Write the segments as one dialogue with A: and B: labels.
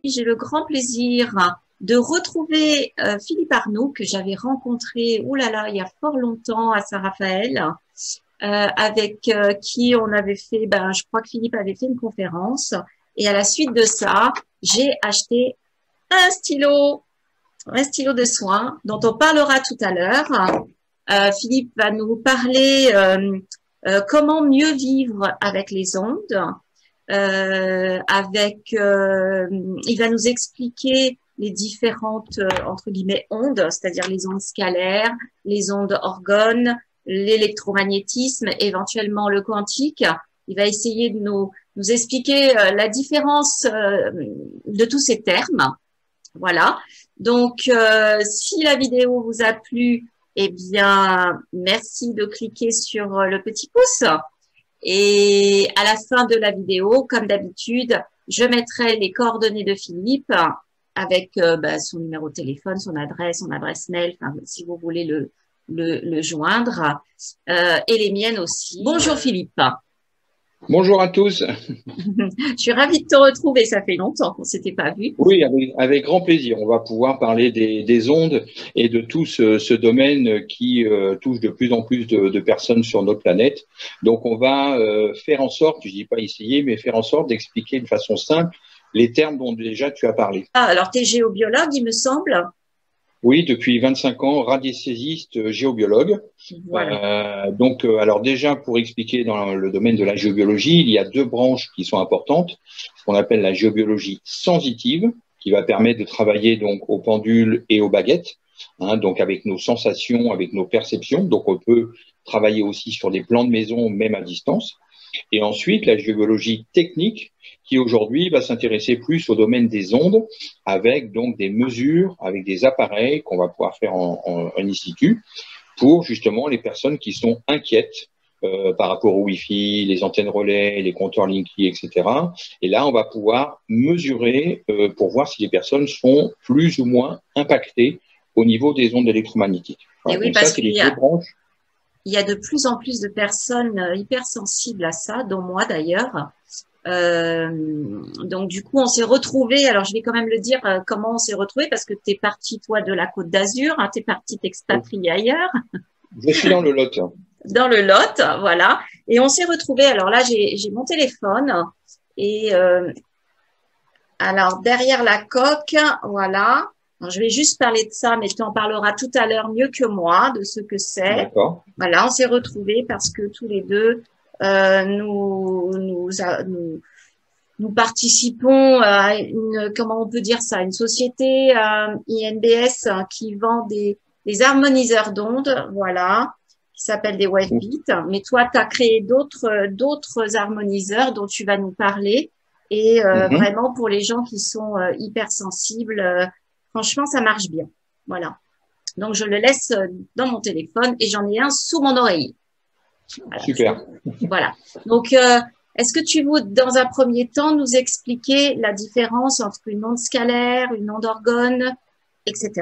A: j'ai le grand plaisir de retrouver Philippe Arnaud, que j'avais rencontré, oh là là, il y a fort longtemps à Saint-Raphaël, avec qui on avait fait, je crois que Philippe avait fait une conférence. Et à la suite de ça, j'ai acheté un stylo de soin dont on parlera tout à l'heure. Philippe va nous parler comment mieux vivre avec les ondes. Il va nous expliquer les différentes, entre guillemets, ondes, c'est-à-dire les ondes scalaires, les ondes orgones, l'électromagnétisme, éventuellement le quantique. Il va essayer de nous expliquer la différence de tous ces termes. Voilà. Donc, si la vidéo vous a plu, eh bien, merci de cliquer sur le petit pouce. Et à la fin de la vidéo, comme d'habitude, je mettrai les coordonnées de Philippe avec son numéro de téléphone, son adresse mail, enfin, si vous voulez le joindre, et les miennes aussi. Bonjour Philippe.
B: Bonjour à tous.
A: Je suis ravie de te retrouver, ça fait longtemps qu'on ne s'était pas vu.
B: Oui, avec grand plaisir. On va pouvoir parler des ondes et de tout ce domaine qui touche de plus en plus de personnes sur notre planète. Donc, on va faire en sorte, je ne dis pas essayer, mais faire en sorte d'expliquer de façon simple les termes dont déjà tu as parlé.
A: Ah, alors, tu es géobiologue, il me semble.
B: Oui, depuis 25 ans, radiesthésiste, géobiologue.
A: Voilà.
B: Alors déjà, pour expliquer dans le domaine de la géobiologie, il y a deux branches qui sont importantes, ce qu'on appelle la géobiologie sensitive, qui va permettre de travailler donc aux pendules et aux baguettes, donc avec nos sensations, avec nos perceptions. Donc on peut travailler aussi sur des plans de maison, même à distance. Et ensuite, la géobiologie technique, qui aujourd'hui va s'intéresser plus au domaine des ondes, avec donc des mesures, avec des appareils qu'on va pouvoir faire en in situ, pour justement les personnes qui sont inquiètes par rapport au Wi-Fi, les antennes relais, les compteurs Linky, etc. Et là, on va pouvoir mesurer pour voir si les personnes sont plus ou moins impactées au niveau des ondes électromagnétiques. Voilà,
A: et oui,
B: donc
A: parce
B: ça, c'est les deux branches.
A: Il y a de plus en plus de personnes hypersensibles à ça, dont moi d'ailleurs. Donc du coup, on s'est retrouvés. Alors je vais quand même le dire comment on s'est retrouvés, parce que tu es parti toi de la Côte d'Azur, tu es parti t'expatrier ailleurs.
B: Je suis dans le Lot.
A: Dans le Lot, voilà. Et on s'est retrouvés. Alors là, j'ai mon téléphone et alors derrière la coque, voilà. Alors, je vais juste parler de ça, mais tu en parleras tout à l'heure mieux que moi de ce que c'est.
B: D'accord.
A: Voilà, on s'est retrouvés parce que tous les deux, nous participons à une, comment on peut dire ça, une société INBS qui vend des harmoniseurs d'ondes, voilà, qui s'appellent des WaveBeat. Mais toi, tu as créé d'autres harmoniseurs dont tu vas nous parler. Et vraiment, pour les gens qui sont hypersensibles, franchement, ça marche bien. Voilà. Donc, je le laisse dans mon téléphone et j'en ai un sous mon oreille. Voilà.
B: Super.
A: Voilà. Donc, est-ce que tu veux, dans un premier temps, nous expliquer la différence entre une onde scalaire, une onde orgone, etc.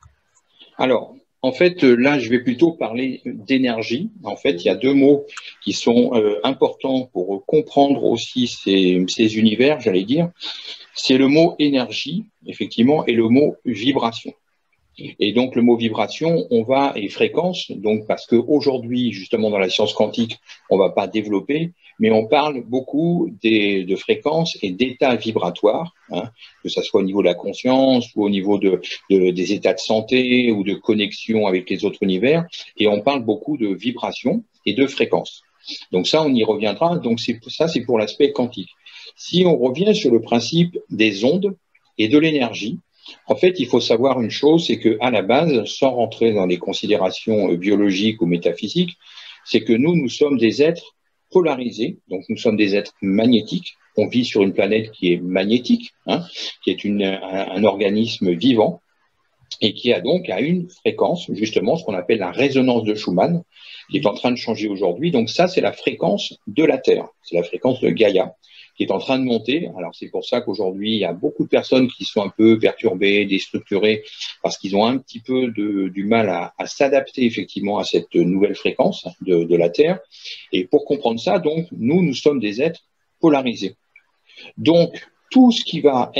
B: Alors, en fait, là, je vais plutôt parler d'énergie. En fait, il y a deux mots qui sont importants pour comprendre aussi ces univers, j'allais dire. C'est le mot énergie, effectivement, et le mot vibration. Et donc, le mot vibration, et fréquence, donc, parce qu'aujourd'hui, justement, dans la science quantique, on ne va pas développer, mais on parle beaucoup de fréquences et d'états vibratoires, que ce soit au niveau de la conscience ou au niveau des états de santé ou de connexion avec les autres univers. Et on parle beaucoup de vibrations et de fréquences. Donc ça, on y reviendra. Donc ça, c'est pour l'aspect quantique. Si on revient sur le principe des ondes et de l'énergie, en fait, il faut savoir une chose, c'est qu'à la base, sans rentrer dans les considérations biologiques ou métaphysiques, c'est que nous sommes des êtres polarisés, donc nous sommes des êtres magnétiques. On vit sur une planète qui est magnétique, qui est un organisme vivant, et qui a donc à une fréquence, justement, ce qu'on appelle la résonance de Schumann, qui est en train de changer aujourd'hui. Donc ça, c'est la fréquence de la Terre, c'est la fréquence de Gaïa, qui est en train de monter. Alors c'est pour ça qu'aujourd'hui, il y a beaucoup de personnes qui sont un peu perturbées, déstructurées, parce qu'ils ont un petit peu du mal à s'adapter effectivement à cette nouvelle fréquence de la Terre. Et pour comprendre ça, donc, nous sommes des êtres polarisés. Donc, tout ce qui va être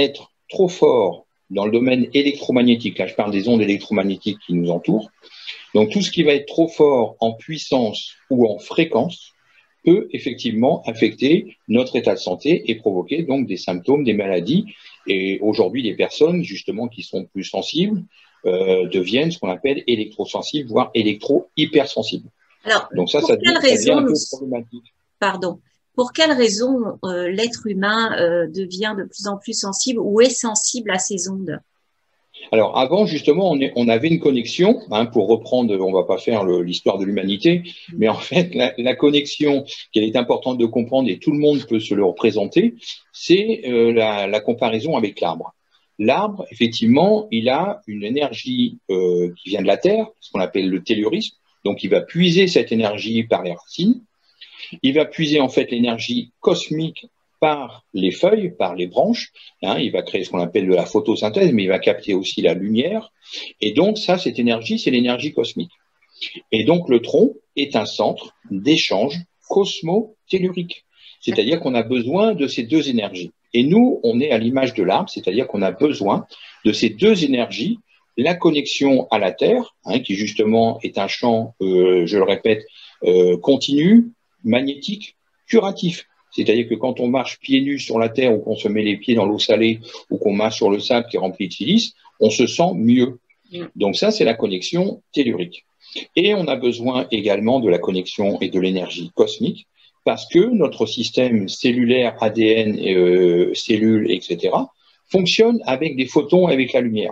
B: trop fort dans le domaine électromagnétique, là je parle des ondes électromagnétiques qui nous entourent, donc tout ce qui va être trop fort en puissance ou en fréquence peut effectivement affecter notre état de santé et provoquer donc des symptômes, des maladies. Et aujourd'hui, les personnes justement qui sont plus sensibles deviennent ce qu'on appelle électrosensibles, voire électro-hypersensibles.
A: Alors,
B: donc ça devient un peu problématique.
A: Pardon. Pour quelle raison l'être humain devient de plus en plus sensible ou est sensible à ces ondes?
B: Alors avant, justement, on avait une connexion, hein, pour reprendre, on ne va pas faire l'histoire de l'humanité, mais en fait, la connexion qu'elle est importante de comprendre, et tout le monde peut se le représenter, c'est la comparaison avec l'arbre. L'arbre, effectivement, il a une énergie qui vient de la terre, ce qu'on appelle le tellurisme, donc il va puiser cette énergie par les racines, il va puiser en fait l'énergie cosmique par les feuilles, par les branches, hein, il va créer ce qu'on appelle de la photosynthèse, mais il va capter aussi la lumière, et donc ça, cette énergie, c'est l'énergie cosmique. Et donc le tronc est un centre d'échange cosmotellurique, c'est-à-dire qu'on a besoin de ces deux énergies. Et nous, on est à l'image de l'arbre, c'est-à-dire qu'on a besoin de ces deux énergies, la connexion à la Terre, hein, qui justement est un champ, je le répète, continu, magnétique, curatif. C'est-à-dire que quand on marche pieds nus sur la terre ou qu'on se met les pieds dans l'eau salée ou qu'on marche sur le sable qui est rempli de silice, on se sent mieux. Donc ça, c'est la connexion tellurique. Et on a besoin également de la connexion et de l'énergie cosmique parce que notre système cellulaire, ADN, cellules, etc., fonctionne avec des photons et avec la lumière.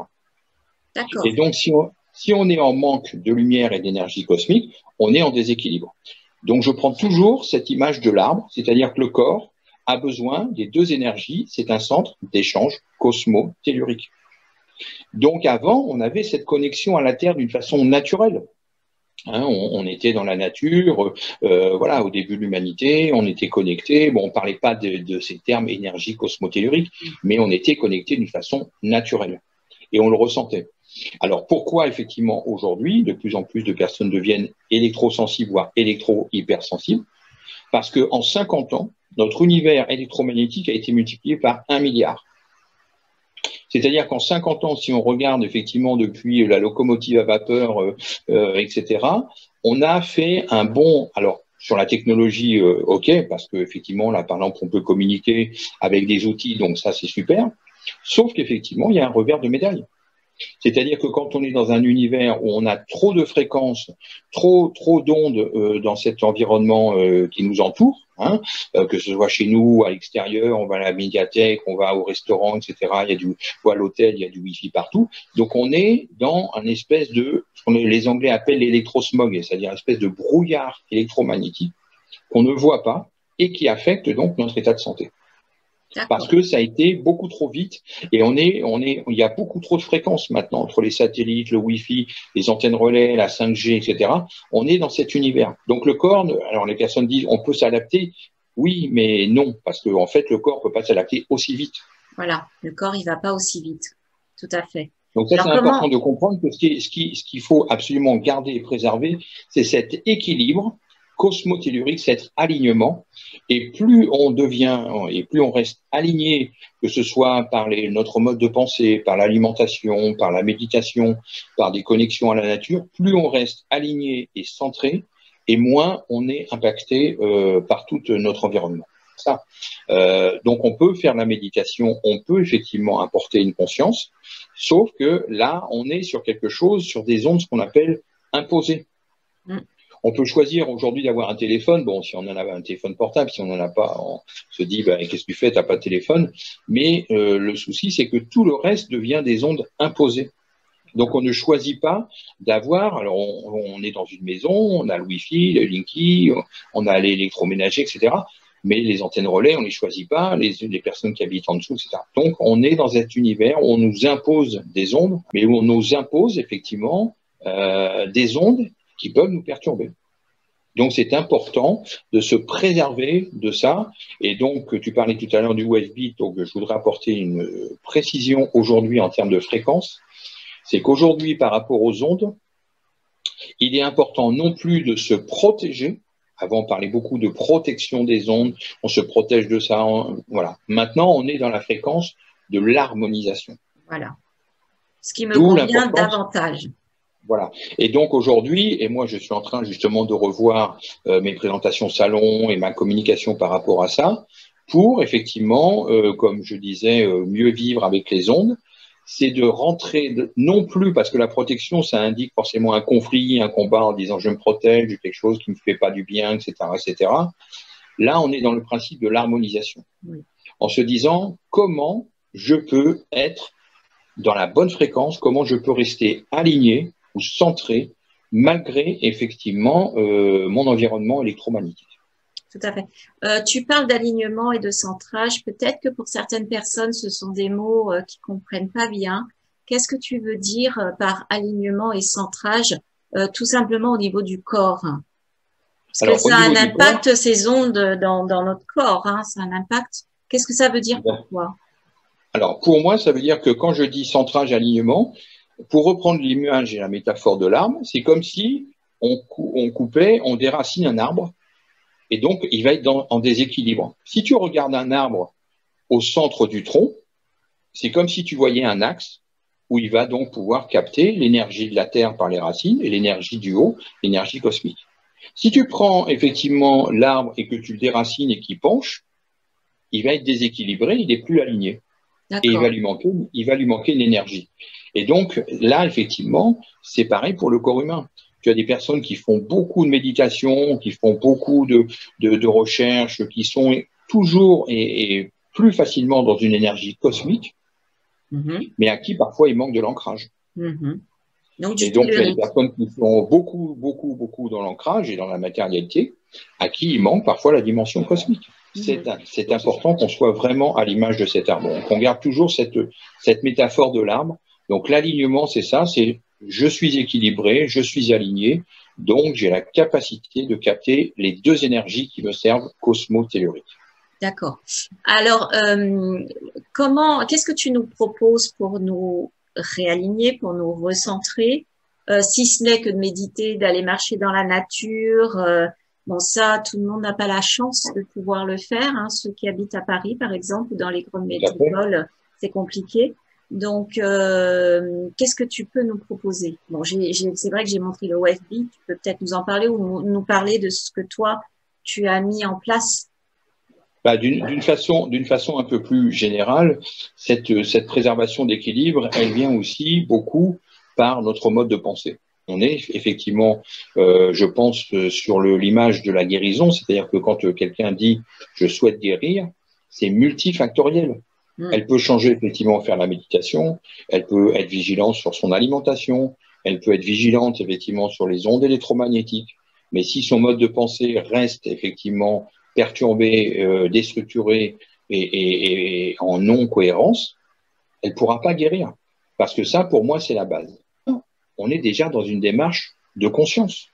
B: Et donc, si on est en manque de lumière et d'énergie cosmique, on est en déséquilibre. Donc, je prends toujours cette image de l'arbre, c'est-à-dire que le corps a besoin des deux énergies, c'est un centre d'échange cosmotellurique. Donc, avant, on avait cette connexion à la Terre d'une façon naturelle. Hein, on était dans la nature, voilà, au début de l'humanité, on était connectés. Bon, on ne parlait pas de ces termes énergie cosmotellurique, mais on était connectés d'une façon naturelle. Et on le ressentait. Alors pourquoi effectivement aujourd'hui, de plus en plus de personnes deviennent électrosensibles, voire électro-hypersensibles? Parce qu'en 50 ans, notre univers électromagnétique a été multiplié par 1 milliard. C'est-à-dire qu'en 50 ans, si on regarde effectivement depuis la locomotive à vapeur, etc., on a fait un bond, alors sur la technologie, ok, parce qu'effectivement, là par exemple, on peut communiquer avec des outils, donc ça c'est super, sauf qu'effectivement, il y a un revers de médaille. C'est-à-dire que quand on est dans un univers où on a trop de fréquences, trop d'ondes dans cet environnement qui nous entoure, hein, que ce soit chez nous, à l'extérieur, on va à la médiathèque, on va au restaurant, etc., ou à l'hôtel, il y a du Wi-Fi partout. Donc on est dans un espèce de, ce que les Anglais appellent l'électrosmog, c'est-à-dire une espèce de brouillard électromagnétique qu'on ne voit pas et qui affecte donc notre état de santé. Parce que ça a été beaucoup trop vite et il y a beaucoup trop de fréquences maintenant entre les satellites, le Wi-Fi, les antennes relais, la 5G, etc. On est dans cet univers. Donc le corps, alors les personnes disent on peut s'adapter. Oui, mais non, parce que en fait le corps peut pas s'adapter aussi vite.
A: Voilà, le corps il va pas aussi vite. Tout à fait.
B: Donc ça, c'est important de comprendre que ce qu'il faut absolument garder et préserver, c'est cet équilibre cosmotellurique, cet alignement. Et plus on devient et plus on reste aligné, que ce soit par notre mode de pensée, par l'alimentation, par la méditation, par des connexions à la nature, plus on reste aligné et centré, et moins on est impacté par tout notre environnement. Ça. Donc on peut faire la méditation, on peut effectivement apporter une conscience, sauf que là, on est sur quelque chose, sur des ondes, ce qu'on appelle imposées. On peut choisir aujourd'hui d'avoir un téléphone. Bon, si on en a un téléphone portable, si on n'en a pas, on se dit, ben, qu'est-ce que tu fais, tu n'as pas de téléphone. Mais le souci, c'est que tout le reste devient des ondes imposées. Donc, on ne choisit pas d'avoir, alors on est dans une maison, on a le Wi-Fi, le Linky, on a l'électroménager, etc. Mais les antennes relais, on ne les choisit pas, les personnes qui habitent en dessous, etc. Donc, on est dans cet univers où on nous impose des ondes, mais où on nous impose effectivement des ondes qui peuvent nous perturber. Donc, c'est important de se préserver de ça. Et donc, tu parlais tout à l'heure du USB, donc je voudrais apporter une précision aujourd'hui en termes de fréquence. C'est qu'aujourd'hui, par rapport aux ondes, il est important non plus de se protéger. Avant, on parlait beaucoup de protection des ondes, on se protège de ça. Voilà. Maintenant, on est dans la fréquence de l'harmonisation.
A: Voilà. Ce qui me
B: D'où
A: convient
B: l'importance.
A: davantage.
B: Voilà. Et donc aujourd'hui, et moi je suis en train justement de revoir mes présentations salon et ma communication par rapport à ça, pour effectivement, comme je disais, mieux vivre avec les ondes, c'est de rentrer, non plus parce que la protection, ça indique forcément un conflit, un combat en disant je me protège de quelque chose qui ne me fait pas du bien, etc., etc. Là, on est dans le principe de l'harmonisation. Oui. En se disant comment je peux être dans la bonne fréquence, comment je peux rester aligné ou centré malgré effectivement mon environnement électromagnétique.
A: Tout à fait. Tu parles d'alignement et de centrage. Peut-être que pour certaines personnes, ce sont des mots qui comprennent pas bien. Qu'est-ce que tu veux dire par alignement et centrage, tout simplement au niveau du corps? Parce
B: Alors,
A: que ça a un impact, ces ondes dans notre corps. Hein, ça a un impact. Qu'est-ce que ça veut dire pour toi?
B: Alors, pour moi, ça veut dire que quand je dis centrage, alignement, pour reprendre l'image et la métaphore de l'arbre, c'est comme si on coupait, on déracine un arbre, et donc il va être en déséquilibre. Si tu regardes un arbre au centre du tronc, c'est comme si tu voyais un axe où il va donc pouvoir capter l'énergie de la terre par les racines et l'énergie du haut, l'énergie cosmique. Si tu prends effectivement l'arbre et que tu le déracines et qu'il penche, il va être déséquilibré, il n'est plus aligné. Et il va lui manquer l'énergie. Et donc, là, effectivement, c'est pareil pour le corps humain. Tu as des personnes qui font beaucoup de méditation, qui font beaucoup de recherches, qui sont toujours et plus facilement dans une énergie cosmique, mais à qui parfois il manque de l'ancrage. Donc, tu as des personnes qui sont beaucoup dans l'ancrage et dans la matérialité, à qui il manque parfois la dimension cosmique. C'est important qu'on soit vraiment à l'image de cet arbre. Donc, on garde toujours cette métaphore de l'arbre. Donc, l'alignement, c'est ça, c'est je suis équilibré, je suis aligné, donc j'ai la capacité de capter les deux énergies qui me servent cosmo-telluriques.
A: D'accord. Alors, qu'est-ce que tu nous proposes pour nous réaligner, pour nous recentrer, si ce n'est que de méditer, d'aller marcher dans la nature? Bon, ça, tout le monde n'a pas la chance de pouvoir le faire. Hein. Ceux qui habitent à Paris, par exemple, ou dans les grandes métropoles, c'est compliqué. Donc, qu'est-ce que tu peux nous proposer? Bon, c'est vrai que j'ai montré le OFB. Tu peux peut-être nous en parler ou nous parler de ce que toi, tu as mis en place.
B: Bah, d'une façon un peu plus générale, cette préservation d'équilibre, elle vient aussi beaucoup par notre mode de pensée. On est effectivement, je pense, sur l'image de la guérison, c'est-à-dire que quand quelqu'un dit « je souhaite guérir », c'est multifactoriel. Elle peut changer effectivement, faire la méditation, elle peut être vigilante sur son alimentation, elle peut être vigilante effectivement sur les ondes électromagnétiques, mais si son mode de pensée reste effectivement perturbé, déstructuré et en non-cohérence, elle ne pourra pas guérir. Parce que ça, pour moi, c'est la base. On est déjà dans une démarche de conscience.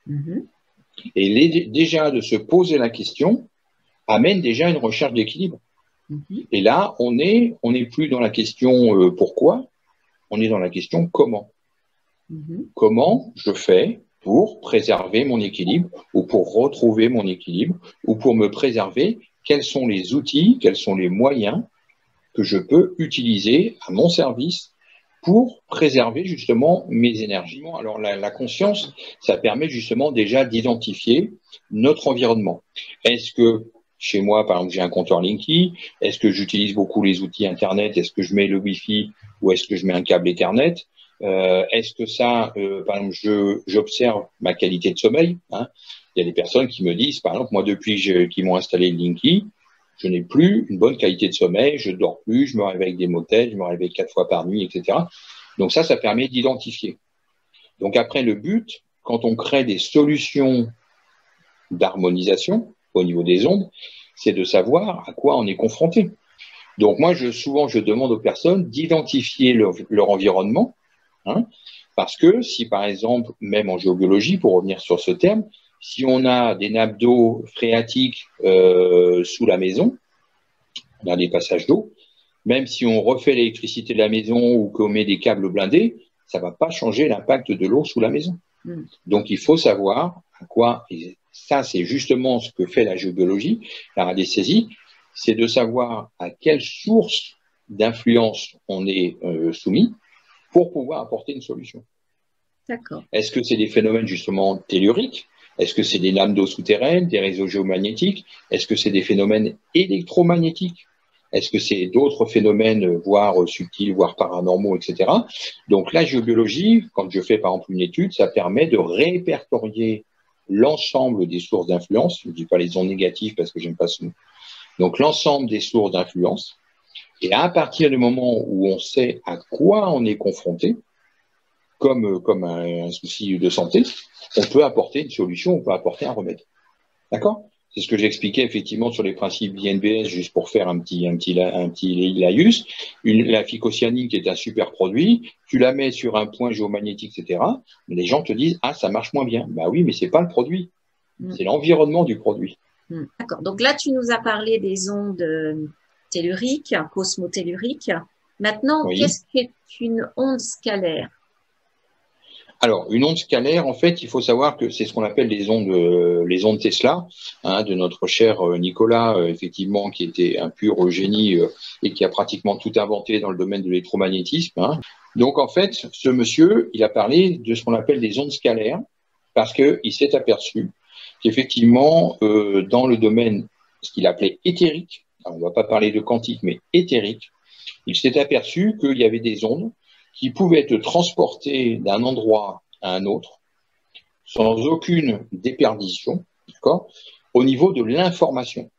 B: Et déjà de se poser la question amène déjà une recherche d'équilibre. Et là, on n'est plus dans la question pourquoi, on est dans la question comment. Comment je fais pour préserver mon équilibre ou pour retrouver mon équilibre ou pour me préserver, quels sont les outils, quels sont les moyens que je peux utiliser à mon service pour préserver justement mes énergies. Alors la conscience, ça permet justement déjà d'identifier notre environnement. Est-ce que chez moi, par exemple, j'ai un compteur Linky? Est-ce que j'utilise beaucoup les outils Internet? Est-ce que je mets le Wi-Fi ou est-ce que je mets un câble Ethernet? Est-ce que ça, par exemple, j'observe ma qualité de sommeil, hein? Il y a des personnes qui me disent, par exemple, moi, depuis qu'ils m'ont installé le Linky, je n'ai plus une bonne qualité de sommeil, je dors plus, je me réveille avec des maux de tête, je me réveille 4 fois par nuit, etc. Donc ça permet d'identifier. Donc après, le but, quand on crée des solutions d'harmonisation au niveau des ondes, c'est de savoir à quoi on est confronté. Donc moi, souvent, je demande aux personnes d'identifier leur environnement, hein, parce que si, par exemple, même en géobiologie, pour revenir sur ce terme, si on a des nappes d'eau phréatiques sous la maison, dans des passages d'eau, même si on refait l'électricité de la maison ou qu'on met des câbles blindés, ça ne va pas changer l'impact de l'eau sous la maison. Donc, il faut savoir à quoi, et ça, c'est justement ce que fait la géobiologie, la radiesthésie, c'est de savoir à quelle source d'influence on est soumis pour pouvoir apporter une solution.
A: D'accord.
B: Est-ce que c'est des phénomènes justement telluriques? Est-ce que c'est des lames d'eau souterraines, des réseaux géomagnétiques? Est-ce que c'est des phénomènes électromagnétiques? Est-ce que c'est d'autres phénomènes, voire subtils, voire paranormaux, etc. Donc la géobiologie, quand je fais par exemple une étude, ça permet de répertorier l'ensemble des sources d'influence. Je ne dis pas les ondes négatives parce que j'aime pas ce mot. Donc l'ensemble des sources d'influence. Et à partir du moment où on sait à quoi on est confronté, comme un souci de santé, on peut apporter une solution, on peut apporter un remède. D'accord? C'est ce que j'expliquais effectivement sur les principes d'INBS, juste pour faire un petit laïus. La phycocyanine qui est un super produit, tu la mets sur un point géomagnétique, etc. Les gens te disent, ah, ça marche moins bien. Bah oui, mais c'est pas le produit. C'est l'environnement du produit.
A: D'accord. Donc là, tu nous as parlé des ondes telluriques, cosmotelluriques. Maintenant,
B: Oui.
A: qu'est-ce qu'est une onde scalaire?
B: Alors, une onde scalaire, en fait, il faut savoir que c'est ce qu'on appelle les ondes Tesla, hein, de notre cher Nicolas, effectivement, qui était un pur génie et qui a pratiquement tout inventé dans le domaine de l'électromagnétisme. Hein. Donc, en fait, ce monsieur, il a parlé de ce qu'on appelle des ondes scalaires parce qu'il s'est aperçu qu'effectivement, dans le domaine, ce qu'il appelait éthérique, on ne va pas parler de quantique, mais éthérique, il s'est aperçu qu'il y avait des ondes qui pouvaient être transportées d'un endroit à un autre sans aucune déperdition, d'accord, au niveau de l'information.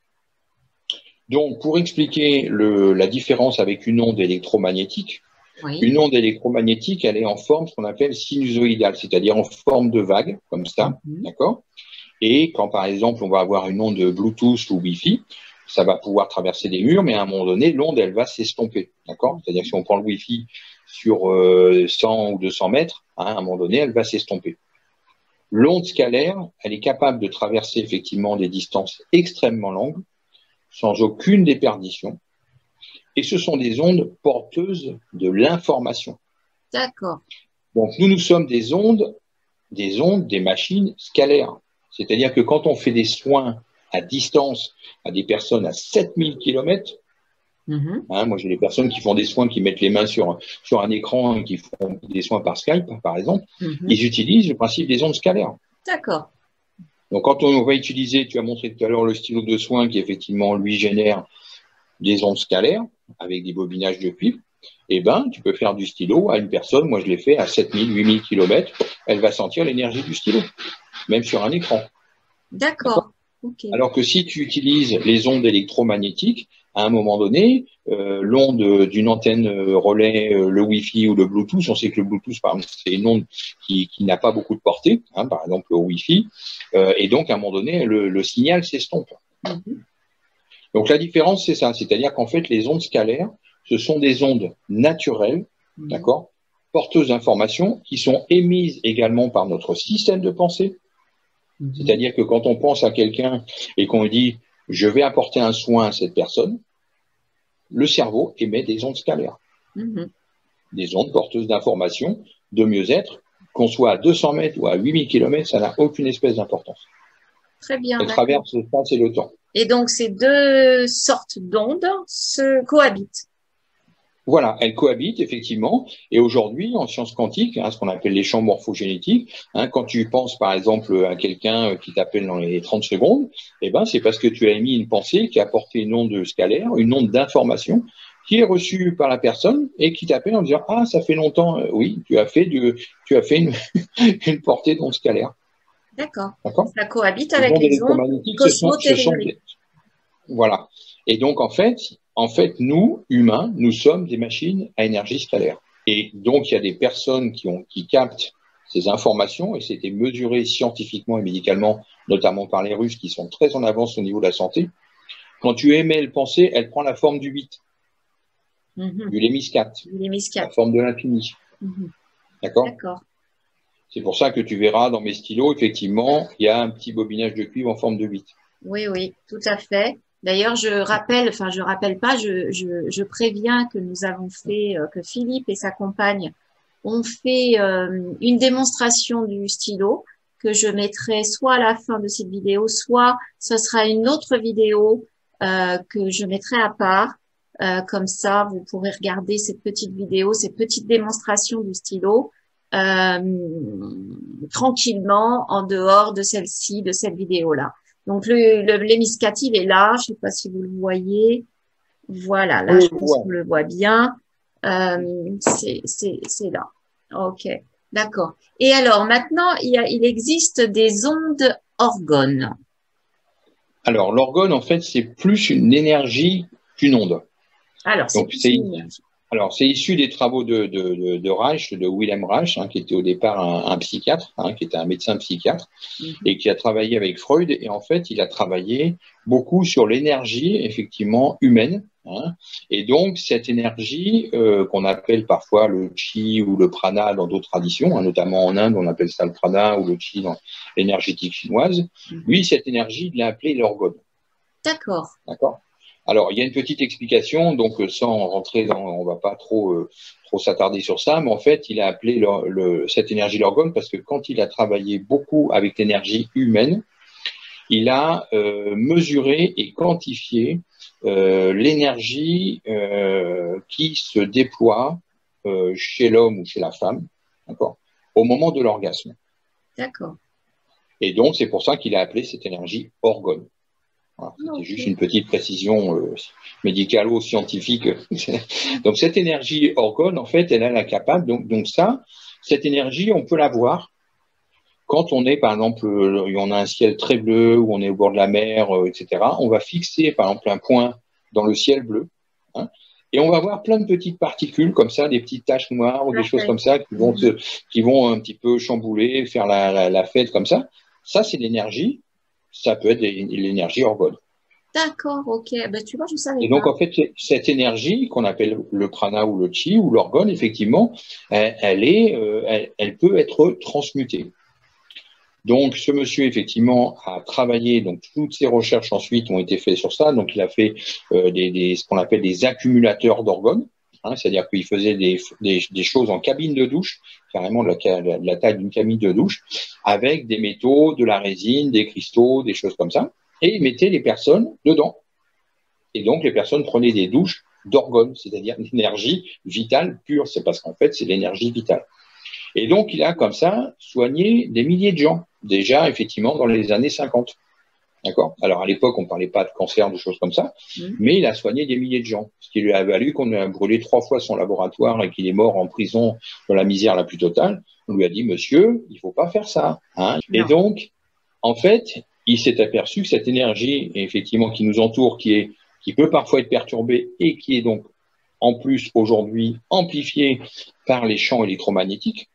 B: Donc, pour expliquer la différence avec une onde électromagnétique, oui. Une onde électromagnétique, elle est en forme, ce qu'on appelle sinusoïdale, c'est-à-dire en forme de vague, comme ça, d'accord. Et quand, par exemple, on va avoir une onde Bluetooth ou Wi-Fi, ça va pouvoir traverser des murs, mais à un moment donné, l'onde, elle va s'estomper, d'accord. C'est-à-dire que si on prend le Wi-Fi sur 100 ou 200 mètres, hein, à un moment donné, elle va s'estomper. L'onde scalaire, elle est capable de traverser effectivement des distances extrêmement longues, sans aucune déperdition. Et ce sont des ondes porteuses de l'information.
A: D'accord.
B: Donc, nous sommes des ondes, des machines scalaires. C'est-à-dire que quand on fait des soins à distance à des personnes à 7000 km, hein, moi j'ai des personnes qui font des soins, qui mettent les mains sur un écran et qui font des soins par Skype, par exemple, ils utilisent le principe des ondes scalaires.
A: D'accord.
B: Donc quand on va utiliser, tu as montré tout à l'heure le stylo de soin qui effectivement lui génère des ondes scalaires avec des bobinages de cuivre, eh ben, tu peux faire du stylo à une personne, moi je l'ai fait à 7000, 8000 km, elle va sentir l'énergie du stylo, même sur un écran.
A: D'accord. Okay.
B: Alors que si tu utilises les ondes électromagnétiques, à un moment donné, l'onde d'une antenne relais, le Wi-Fi ou le Bluetooth, on sait que le Bluetooth, par exemple, c'est une onde qui n'a pas beaucoup de portée, hein, par exemple le Wi-Fi, et donc à un moment donné, le signal s'estompe. Donc la différence, c'est ça, c'est-à-dire qu'en fait, les ondes scalaires, ce sont des ondes naturelles, d'accord, porteuses d'informations, qui sont émises également par notre système de pensée. C'est-à-dire que quand on pense à quelqu'un et qu'on dit « je vais apporter un soin à cette personne », le cerveau émet des ondes scalaires, des ondes porteuses d'informations, de mieux-être, qu'on soit à 200 mètres ou à 8000 km, ça n'a aucune espèce d'importance.
A: Très bien.
B: Ça traverse l'espace et le temps.
A: Et donc, ces deux sortes d'ondes se cohabitent.
B: Voilà, elles cohabitent effectivement. Et aujourd'hui, en sciences quantiques, hein, ce qu'on appelle les champs morphogénétiques, hein, quand tu penses par exemple à quelqu'un qui t'appelle dans les 30 secondes, eh ben, c'est parce que tu as émis une pensée qui a apporté une onde scalaire, une onde d'information qui est reçue par la personne et qui t'appelle en disant « Ah, ça fait longtemps. Oui, tu as fait une portée d'onde scalaire. »
A: D'accord. Ça cohabite avec
B: les
A: ondes cosmotelluriques.
B: Voilà. Et donc, en fait, nous, humains, nous sommes des machines à énergie scalaire. Et donc, il y a des personnes qui captent ces informations, et c'était mesuré scientifiquement et médicalement, notamment par les Russes, qui sont très en avance au niveau de la santé. Quand tu émets le pensée, elle prend la forme du 8, du lémiscate, la forme de l'infini. D'accord. C'est pour ça que tu verras dans mes stylos, effectivement, il y a un petit bobinage de cuivre en forme de 8.
A: Oui, oui, tout à fait. D'ailleurs, je préviens que nous avons fait, que Philippe et sa compagne ont fait une démonstration du stylo que je mettrai soit à la fin de cette vidéo, soit ce sera une autre vidéo que je mettrai à part Comme ça, vous pourrez regarder cette petite vidéo, cette petite démonstration du stylo euh, tranquillement en dehors de celle-ci, de cette vidéo-là. Donc, l'hémiscative est là. Je ne sais pas si vous le voyez. Voilà, là,
B: Oui,
A: je pense qu'on le voit bien. C'est là. OK, d'accord. Et alors, maintenant, il existe des ondes orgones.
B: alors, l'orgone, en fait, c'est plus une énergie qu'une onde.
A: Alors, c'est
B: Donc,
A: plus une énergie.
B: alors, c'est issu des travaux de Reich, de Wilhelm Reich, qui était au départ un psychiatre, qui était un médecin psychiatre, et qui a travaillé avec Freud. Et en fait, il a travaillé beaucoup sur l'énergie, effectivement, humaine. Et donc, cette énergie, qu'on appelle parfois le chi ou le prana dans d'autres traditions, notamment en Inde, on appelle ça le prana ou le chi dans l'énergétique chinoise, lui, cette énergie, il l'a appelée l'orgone.
A: D'accord.
B: D'accord. Alors, il y a une petite explication, donc sans rentrer dans, on va pas trop s'attarder sur ça, mais en fait, il a appelé cette énergie l'orgone parce que quand il a travaillé beaucoup avec l'énergie humaine, il a mesuré et quantifié l'énergie qui se déploie chez l'homme ou chez la femme, d'accord, au moment de l'orgasme.
A: D'accord.
B: Et donc, c'est pour ça qu'il a appelé cette énergie orgone. Voilà, c'était juste une petite précision médicalo-scientifique. Donc cette énergie orgone, en fait, elle est capable. Donc ça, cette énergie, on peut la voir quand on est, par exemple, on a un ciel très bleu ou on est au bord de la mer, etc. On va fixer, par exemple, un point dans le ciel bleu, et on va voir plein de petites particules comme ça, des petites taches noires ou des choses comme ça qui vont un petit peu chambouler, faire la fête comme ça. Ça, c'est l'énergie. Ça peut être l'énergie orgone.
A: D'accord, ok. Ben, tu vois, je savais pas.
B: Et donc, en fait, cette énergie qu'on appelle le prana ou le chi ou l'orgone, effectivement, elle peut être transmutée. Donc, ce monsieur, effectivement, a travaillé, donc toutes ses recherches ensuite ont été faites sur ça. Donc, il a fait ce qu'on appelle des accumulateurs d'orgones, c'est-à-dire qu'il faisait des choses en cabine de douche, carrément de la taille d'une cabine de douche, avec des métaux, de la résine, des cristaux, des choses comme ça, et il mettait les personnes dedans. Et donc, les personnes prenaient des douches d'orgones, c'est-à-dire l'énergie vitale pure. C'est parce qu'en fait, c'est l'énergie vitale. Et donc, il a comme ça soigné des milliers de gens, déjà, effectivement, dans les années 50. D'accord. Alors, à l'époque, on ne parlait pas de cancer, de choses comme ça, mais il a soigné des milliers de gens. Ce qui lui a valu qu'on a brûlé 3 fois son laboratoire et qu'il est mort en prison dans la misère la plus totale. On lui a dit, monsieur, il ne faut pas faire ça. Et donc, en fait, il s'est aperçu que cette énergie, effectivement, qui nous entoure, qui peut parfois être perturbée et qui est donc, en plus, aujourd'hui, amplifiée par les champs électromagnétiques,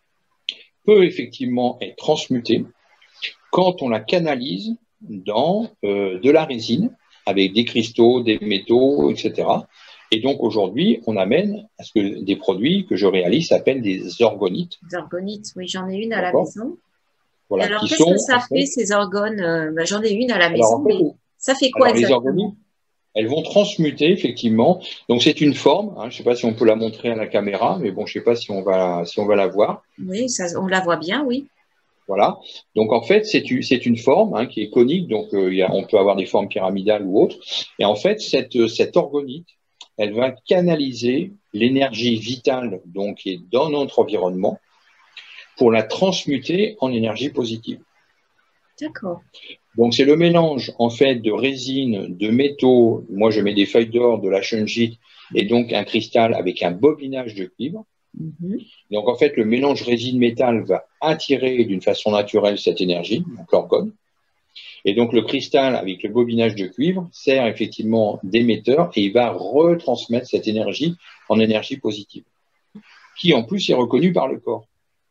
B: peut effectivement être transmutée quand on la canalise dans de la résine, avec des cristaux, des métaux, etc. Et donc aujourd'hui, on amène à ce que des produits que je réalise s'appellent des orgonites.
A: Des orgonites, oui, j'en ai une à la maison.
B: Voilà,
A: alors, qu'est-ce que ça fait, ces orgones? Ben, j'en ai une à la maison, mais ça fait quoi exactement?
B: Les orgonites, elles vont transmuter, effectivement. Donc, c'est une forme. Je ne sais pas si on peut la montrer à la caméra, mais bon, je ne sais pas si on va la voir.
A: Oui, ça, on la voit bien, oui.
B: Voilà. Donc, en fait, c'est une forme qui est conique. Donc, on peut avoir des formes pyramidales ou autres. Et en fait, cette orgonite, elle va canaliser l'énergie vitale donc, qui est dans notre environnement pour la transmuter en énergie positive.
A: D'accord.
B: Donc, c'est le mélange, en fait, de résine, de métaux. Moi, je mets des feuilles d'or, de la shungite et donc un cristal avec un bobinage de cuivre. Donc, en fait, le mélange résine-métal va attirer d'une façon naturelle cette énergie, donc l'orgone. Et donc, le cristal avec le bobinage de cuivre sert effectivement d'émetteur et il va retransmettre cette énergie en énergie positive, qui en plus est reconnue par le corps.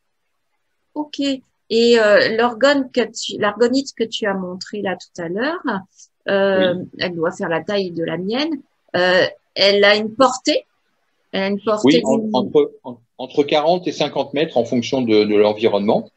A: Ok. Et l'argonite que tu as montré là tout à l'heure, elle doit faire la taille de la mienne. Elle a une portée. Elle a une portée.
B: Oui, entre 40 et 50 mètres en fonction de l'environnement.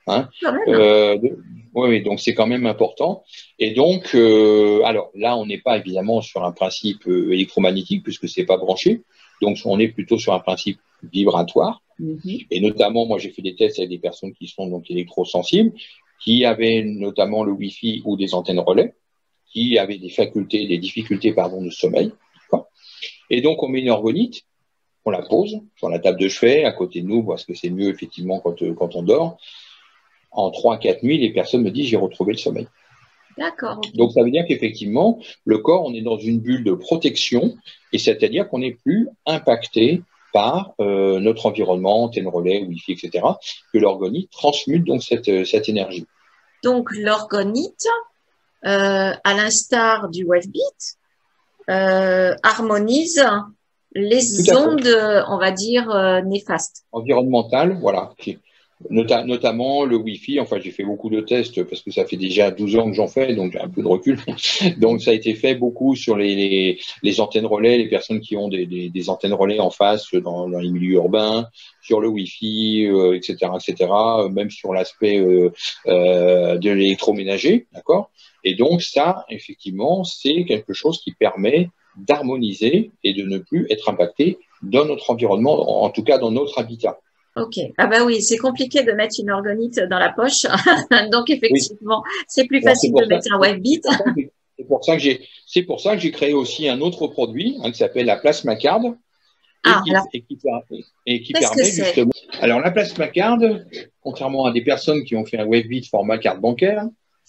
B: Oui, donc c'est quand même important. Et donc, alors là, on n'est pas évidemment sur un principe électromagnétique puisque c'est pas branché. Donc, on est plutôt sur un principe vibratoire. Et notamment, moi, j'ai fait des tests avec des personnes qui sont donc électrosensibles, qui avaient notamment le Wi-Fi ou des antennes relais, qui avaient des difficultés, de sommeil. Et donc, on met une orgonite, on la pose sur la table de chevet, à côté de nous, parce que c'est mieux, effectivement, quand on dort. En 3-4 nuits, les personnes me disent, j'ai retrouvé le sommeil.
A: D'accord. Okay.
B: Donc, ça veut dire qu'effectivement, le corps, on est dans une bulle de protection, et c'est-à-dire qu'on n'est plus impacté par notre environnement, antenne relais, Wi-Fi, etc., que l'orgonite transmute donc cette énergie.
A: Donc, l'orgonite, à l'instar du Wavebit, harmonise les ondes, on va dire, néfastes.
B: Environnementales, voilà. Notamment le Wi-Fi, enfin j'ai fait beaucoup de tests parce que ça fait déjà 12 ans que j'en fais, donc j'ai un peu de recul. Donc ça a été fait beaucoup sur les antennes relais, les personnes qui ont des antennes relais en face dans les milieux urbains, sur le Wi-Fi, etc., même sur l'aspect de l'électroménager, d'accord. Et donc ça, effectivement, c'est quelque chose qui permet d'harmoniser et de ne plus être impacté dans notre environnement, en tout cas dans notre habitat.
A: Ok. Ah bah oui, c'est compliqué de mettre une orgonite dans la poche. Donc effectivement, oui. C'est plus facile de mettre un Wavebit.
B: C'est pour ça que j'ai créé aussi un autre produit qui s'appelle la Plasma Card et qui permet justement. Alors la Plasma Card, contrairement à des personnes qui ont fait un Wavebit format carte bancaire,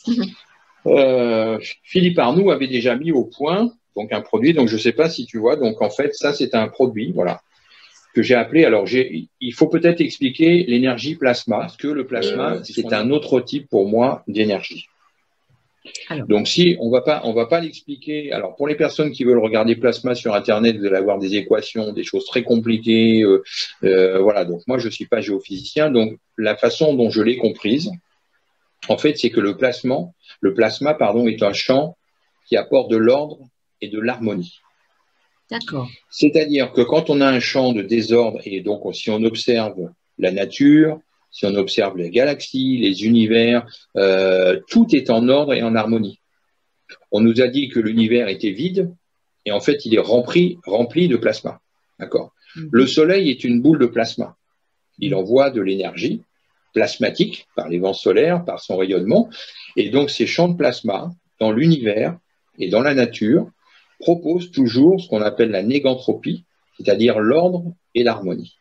B: Philippe Arnoux avait déjà mis au point donc un produit. Donc je ne sais pas si tu vois. Donc en fait, ça c'est un produit, voilà, que j'ai appelé, alors il faut peut-être expliquer l'énergie plasma, parce que le plasma, c'est un autre type pour moi d'énergie. Donc si on va pas l'expliquer, alors pour les personnes qui veulent regarder plasma sur Internet, vous allez avoir des équations, des choses très compliquées, voilà, donc moi je ne suis pas géophysicien, donc la façon dont je l'ai comprise, en fait, c'est que le plasma, est un champ qui apporte de l'ordre et de l'harmonie.
A: D'accord.
B: C'est-à-dire que quand on a un champ de désordre, et donc si on observe la nature, si on observe les galaxies, les univers, tout est en ordre et en harmonie. On nous a dit que l'univers était vide, et en fait, il est rempli de plasma. D'accord. Le Soleil est une boule de plasma. Il envoie de l'énergie plasmatique par les vents solaires, par son rayonnement, et donc ces champs de plasma dans l'univers et dans la nature propose toujours ce qu'on appelle la négantropie, c'est-à-dire l'ordre et l'harmonie.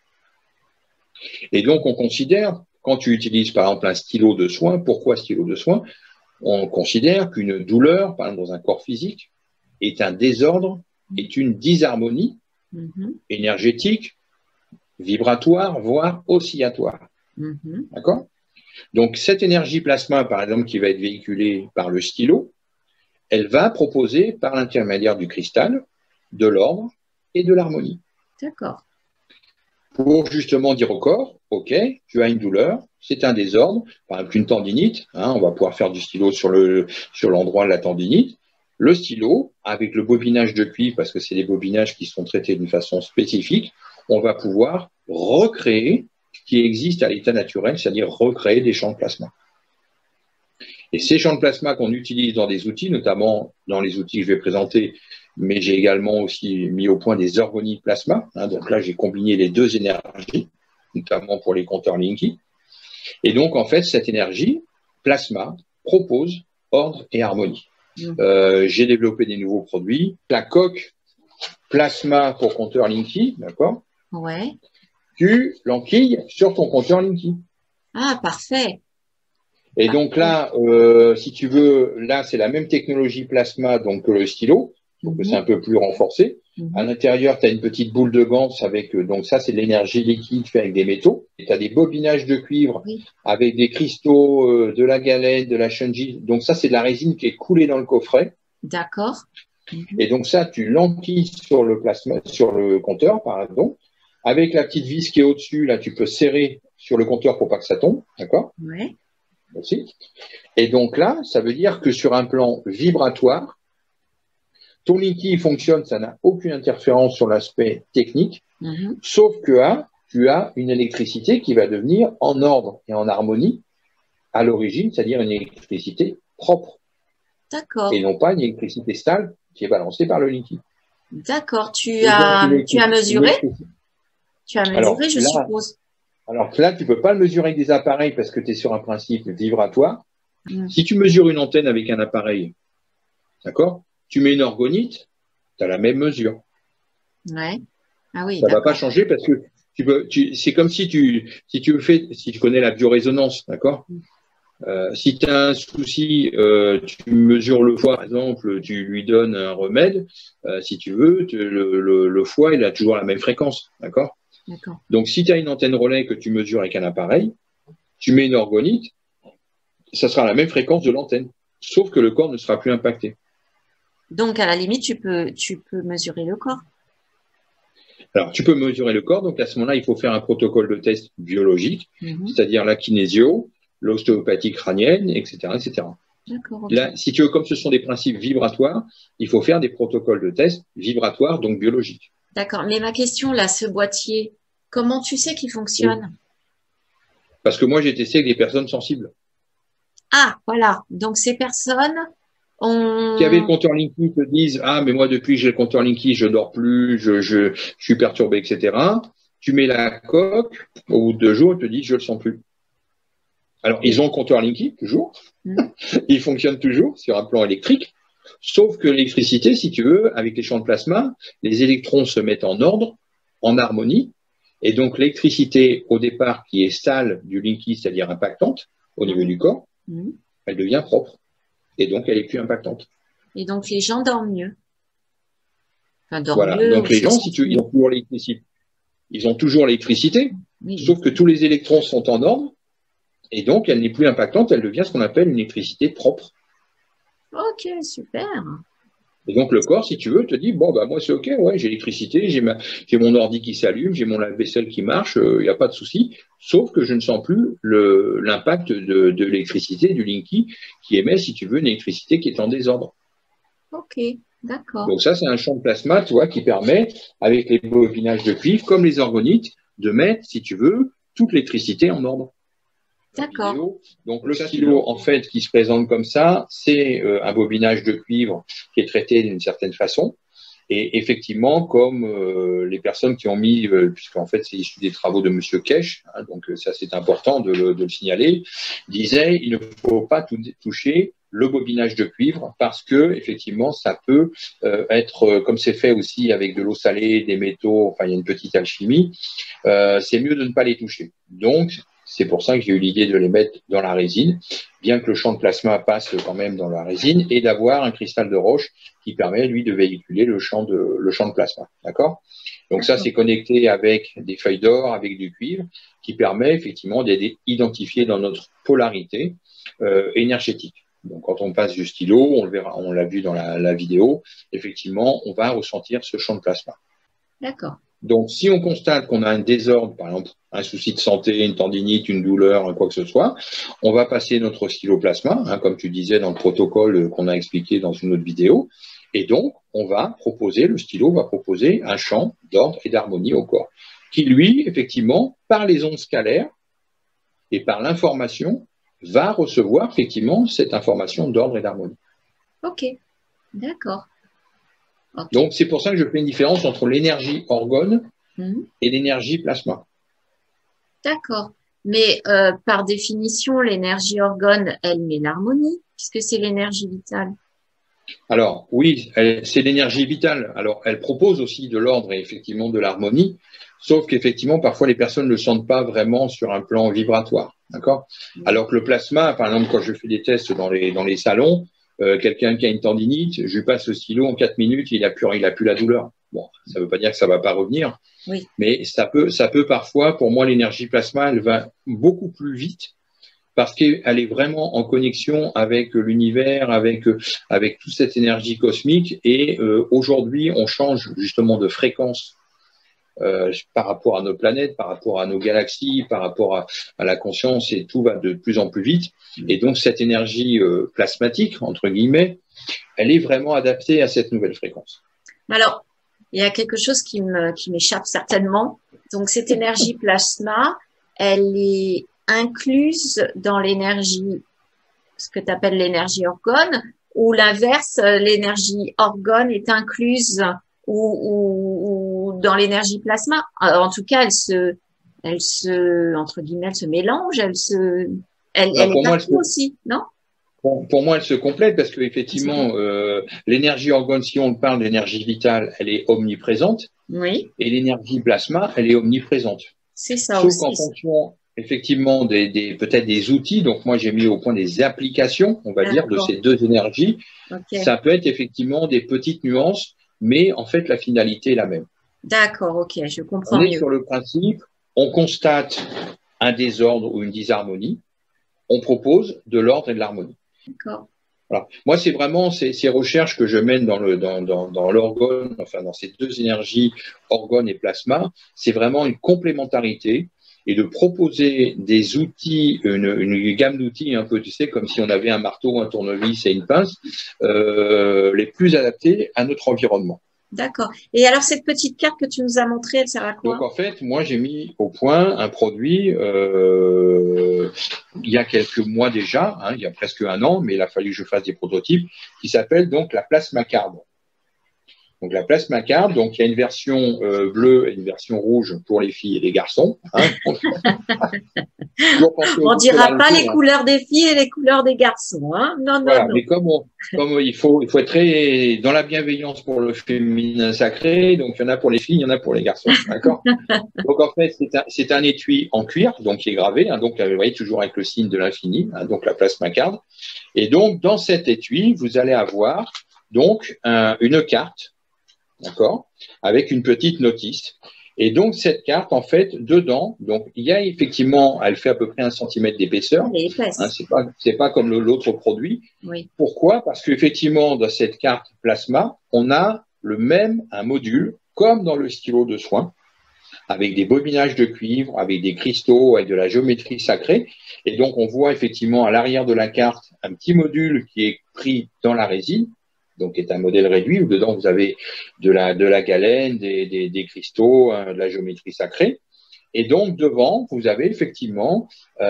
B: Et donc, on considère, quand tu utilises par exemple un stylo de soin, pourquoi stylo de soin? On considère qu'une douleur, par exemple dans un corps physique, est un désordre, est une disharmonie énergétique, vibratoire, voire oscillatoire. D'accord? Donc, cette énergie plasma, par exemple, qui va être véhiculée par le stylo, elle va proposer, par l'intermédiaire du cristal, de l'ordre et de l'harmonie.
A: D'accord.
B: Pour justement dire au corps, OK, tu as une douleur, c'est un désordre, par exemple une tendinite, on va pouvoir faire du stylo sur l'endroit de la tendinite. Le stylo, avec le bobinage de cuivre, parce que c'est des bobinages qui sont traités d'une façon spécifique, on va pouvoir recréer ce qui existe à l'état naturel, c'est-à-dire recréer des champs de plasma. Et ces champs de plasma qu'on utilise dans des outils, notamment dans les outils que je vais présenter, mais j'ai également aussi mis au point des orgonites plasma. Donc là, j'ai combiné les deux énergies, notamment pour les compteurs Linky. Et donc, en fait, cette énergie plasma propose ordre et harmonie. J'ai développé des nouveaux produits. La coque plasma pour compteur Linky, d'accord?
A: Ouais.
B: Tu l'enquilles sur ton compteur Linky.
A: Ah, parfait.
B: Et donc là, si tu veux, là, c'est la même technologie plasma donc, que le stylo, donc c'est un peu plus renforcé. À l'intérieur, tu as une petite boule de ganse avec, donc ça, c'est de l'énergie liquide fait avec des métaux. Et tu as des bobinages de cuivre avec des cristaux, de la galette, de la shunji. Donc ça, c'est de la résine qui est coulée dans le coffret.
A: D'accord.
B: Et donc ça, tu l'enquilles sur le plasma, sur le compteur, pardon. Avec la petite vis qui est au-dessus, là, tu peux serrer sur le compteur pour pas que ça tombe, d'accord?
A: Oui.
B: Aussi. Et donc là, ça veut dire que sur un plan vibratoire, ton Linky fonctionne, ça n'a aucune interférence sur l'aspect technique, sauf que tu as une électricité qui va devenir en ordre et en harmonie à l'origine, c'est-à-dire une électricité propre.
A: D'accord.
B: Et non pas une électricité stable qui est balancée par le Linky.
A: D'accord. Tu as mesuré? Tu as mesuré, je suppose.
B: Alors là, tu ne peux pas le mesurer avec des appareils parce que tu es sur un principe vibratoire. Si tu mesures une antenne avec un appareil, d'accord, tu mets une orgonite, tu as la même mesure.
A: Ouais. Ah oui,
B: Ça va pas
A: d'accord.
B: changer parce que c'est comme si si tu connais la biorésonance, d'accord? Si tu as un souci, tu mesures le foie, par exemple, tu lui donnes un remède, si tu veux, le foie, il a toujours la même fréquence, d'accord?
A: D'accord.
B: Donc, si tu as une antenne relais que tu mesures avec un appareil, tu mets une orgonite, ça sera la même fréquence de l'antenne, sauf que le corps ne sera plus impacté.
A: Donc, à la limite, tu peux mesurer le corps.
B: Alors, tu peux mesurer le corps, donc à ce moment-là, il faut faire un protocole de test biologique,
A: Mhm.
B: c'est-à-dire la kinésio, l'ostéopathie crânienne, etc., etc.
A: D'accord, ok.
B: Là, si tu veux, comme ce sont des principes vibratoires, il faut faire des protocoles de test vibratoires, donc biologiques.
A: D'accord. Mais ma question, là, ce boîtier, comment tu sais qu'il
B: Oui.
A: fonctionne?
B: Parce que moi, j'ai testé avec des personnes sensibles.
A: Ah, voilà. Donc, ces personnes
B: Qui avaient le
A: ont…
B: compteur Linky te disent ah mais moi depuis que j'ai le compteur Linky je dors plus, je suis perturbé, etc. Tu mets la coque, au bout de 2 jours, ils te disent je le sens plus. Alors ils ont le compteur Linky toujours,
A: Hmm.
B: il fonctionne toujours sur un plan électrique, sauf que l'électricité, si tu veux, avec les champs de plasma, les électrons se mettent en ordre, en harmonie, et donc l'électricité au départ qui est sale du Linky, c'est-à-dire impactante au niveau
A: Ouais.
B: du corps,
A: Hmm.
B: elle devient propre, et donc elle est plus impactante.
A: Et donc, les gens dorment mieux. Enfin, dorment
B: Voilà.
A: mieux ou
B: Donc les
A: se
B: gens, si
A: sentent
B: tu veux,
A: mieux.
B: ils ont toujours l'électricité,
A: Oui, bien
B: sauf que
A: sûr.
B: tous les électrons sont en ordre, et donc elle n'est plus impactante, elle devient ce qu'on appelle une électricité propre.
A: Ok, super.
B: Et donc le corps, si tu veux, te dit bon bah moi c'est ok, ouais, j'ai l'électricité, j'ai mon ordi qui s'allume, j'ai mon lave-vaisselle qui marche, il n'y a pas de souci, sauf que je ne sens plus l'impact de l'électricité du Linky qui émet, si tu veux, une électricité qui est en désordre.
A: Ok, d'accord.
B: Donc ça, c'est un champ de plasma, tu vois, qui permet, avec les bobinages de cuivre, comme les orgonites, de mettre, si tu veux, toute l'électricité en ordre.
A: D'accord.
B: Donc le stylo, en fait, qui se présente comme ça, c'est un bobinage de cuivre qui est traité d'une certaine façon. Et effectivement, comme les personnes qui ont mis, puisqu'en fait c'est issu des travaux de Monsieur Kesch, hein, donc ça c'est important de le signaler, disait il ne faut pas toucher le bobinage de cuivre parce que effectivement ça peut être, comme c'est fait aussi avec de l'eau salée, des métaux, enfin il y a une petite alchimie, c'est mieux de ne pas les toucher. Donc c'est pour ça que j'ai eu l'idée de les mettre dans la résine, bien que le champ de plasma passe quand même dans la résine, et d'avoir un cristal de roche qui permet, lui, de véhiculer le champ de plasma. D'accord? Donc ça, c'est connecté avec des feuilles d'or, avec du cuivre, qui permet effectivement d'identifier dans notre polarité énergétique. Donc quand on passe du stylo, on le verra, on l'a vu dans la vidéo, effectivement, on va ressentir ce champ de plasma.
A: D'accord.
B: Donc, si on constate qu'on a un désordre, par exemple, un souci de santé, une tendinite, une douleur, quoi que ce soit, on va passer notre styloplasma, hein, comme tu disais dans le protocole qu'on a expliqué dans une autre vidéo. Et donc, le stylo va proposer un champ d'ordre et d'harmonie au corps, qui lui, effectivement, par les ondes scalaires et par l'information, va recevoir effectivement cette information d'ordre et d'harmonie.
A: Ok, d'accord. Ok.
B: Donc, c'est pour ça que je fais une différence entre l'énergie orgone
A: Mhm.
B: et l'énergie plasma.
A: D'accord. Mais par définition, l'énergie orgone, elle met l'harmonie, puisque c'est l'énergie vitale.
B: Alors oui, c'est l'énergie vitale. Alors elle propose aussi de l'ordre et effectivement de l'harmonie, sauf qu'effectivement parfois les personnes ne le sentent pas vraiment sur un plan vibratoire, d'accord? Alors que le plasma, par exemple, quand je fais des tests dans les salons, quelqu'un qui a une tendinite, je lui passe le stylo en 4 minutes, il a plus la douleur. Bon, ça ne veut pas dire que ça va pas revenir,
A: Oui.
B: mais ça peut parfois, pour moi, l'énergie plasma, elle va beaucoup plus vite parce qu'elle est vraiment en connexion avec l'univers, avec toute cette énergie cosmique. Et aujourd'hui, on change justement de fréquence par rapport à nos planètes, par rapport à nos galaxies, par rapport à la conscience, et tout va de plus en plus vite. Et donc, cette énergie plasmatique, entre guillemets, elle est vraiment adaptée à cette nouvelle fréquence.
A: Alors, il y a quelque chose qui m'échappe certainement. Donc, cette énergie plasma, elle est incluse dans l'énergie, ce que tu appelles l'énergie orgone, ou l'inverse, l'énergie orgone est incluse ou dans l'énergie plasma. En tout cas, entre guillemets, elle se mélange, elle
B: Alors,
A: est partout aussi, non?
B: Pour moi, elle se complète parce qu'effectivement, l'énergie orgone, si on parle d'énergie vitale, elle est omniprésente.
A: Oui,
B: et l'énergie plasma, elle est omniprésente.
A: c'est ça
B: Sauf qu'en
A: aussi.
B: fonction, effectivement, peut-être des outils, donc moi j'ai mis au point des applications, on va dire, de
A: D'accord.
B: ces deux énergies,
A: Ok.
B: ça peut être effectivement des petites nuances, mais en fait la finalité est la même.
A: D'accord. Ok. Je
B: On
A: comprends
B: est
A: mieux.
B: sur le principe, on constate un désordre ou une disharmonie, on propose de l'ordre et de l'harmonie.
A: D'accord.
B: Voilà. Moi, c'est vraiment ces recherches que je mène dans l'orgone, enfin dans ces deux énergies, orgone et plasma, c'est vraiment une complémentarité et de proposer des outils, une gamme d'outils un peu, tu sais, comme si on avait un marteau, un tournevis et une pince, les plus adaptés à notre environnement.
A: D'accord. Et alors, cette petite carte que tu nous as montrée, elle sert à
B: Donc
A: quoi?
B: en fait, moi j'ai mis au point un produit il y a quelques mois déjà, hein, il y a presque un an, mais il a fallu que je fasse des prototypes, qui s'appelle donc la Plasma Card. Donc la Plasma Card, donc il y a une version bleue et une version rouge pour les filles et les garçons. Hein. Toujours penser aux
A: On dira pas
B: scolarités,
A: les
B: hein.
A: couleurs des filles et les couleurs des garçons, hein? Non, non,
B: Voilà,
A: non.
B: mais comme il faut être très dans la bienveillance pour le féminin sacré, donc il y en a pour les filles, il y en a pour les garçons, d'accord? Donc en fait, c'est un étui en cuir, donc qui est gravé, hein, donc vous voyez toujours avec le signe de l'infini, hein, donc la plasma card. Et donc dans cet étui, vous allez avoir donc une carte, d'accord, avec une petite notice. Et donc cette carte, en fait, dedans, donc il y a effectivement, elle fait à peu près 1 centimètre d'épaisseur.
A: Elle est
B: Hein,
A: épaisse.
B: c'est pas comme l'autre produit.
A: Oui.
B: Pourquoi? Parce qu'effectivement, dans cette carte plasma, on a un module, comme dans le stylo de soin, avec des bobinages de cuivre, avec des cristaux, avec de la géométrie sacrée. Et donc, on voit effectivement à l'arrière de la carte un petit module qui est pris dans la résine, donc qui est un modèle réduit, où dedans vous avez de la galène, des cristaux, hein, de la géométrie sacrée. Et donc, devant, vous avez effectivement